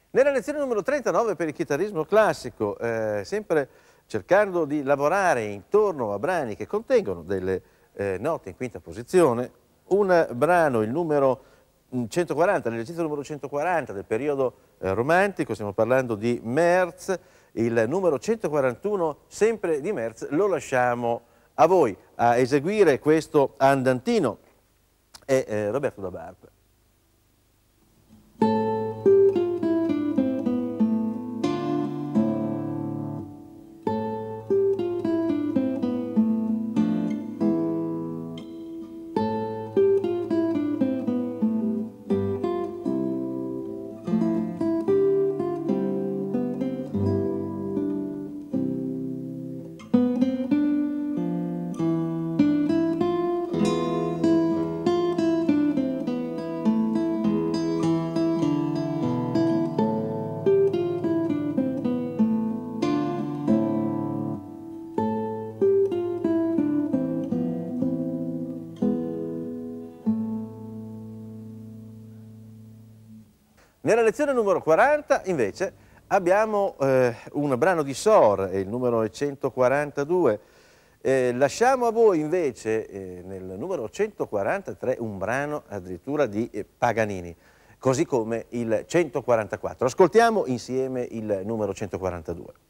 Nella lezione numero 39 per il chitarrismo classico, sempre cercando di lavorare intorno a brani che contengono delle note in quinta posizione, un brano, il numero 140, l'esercizio numero 140 del periodo romantico, stiamo parlando di Merz, il numero 141 sempre di Merz, lo lasciamo a voi. A eseguire questo andantino è Roberto da Barba. Nella lezione numero 40 invece abbiamo un brano di Sor, il numero 142. Lasciamo a voi invece nel numero 143 un brano addirittura di Paganini, così come il 144. Ascoltiamo insieme il numero 142.